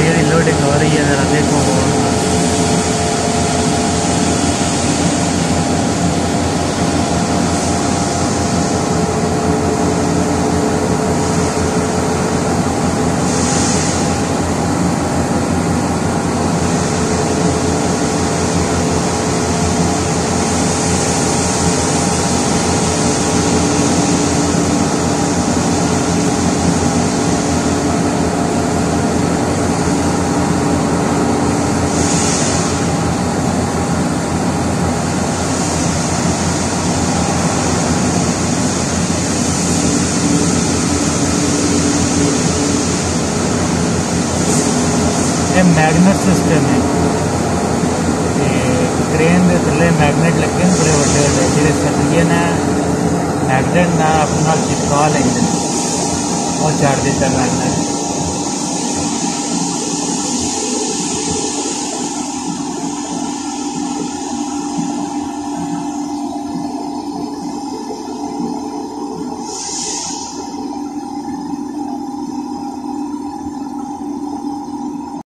बोरिया की लोडिंग हो रही है, ज़रा देखो। मैगनेट सिस्टम है कि क्रेन के थले मैगनेट लगे हैं बड़े बड़े बड़े जिसे सतरिए ने मैगनेट ना अपना चिपका लेंगे और चार देता मैगनेट।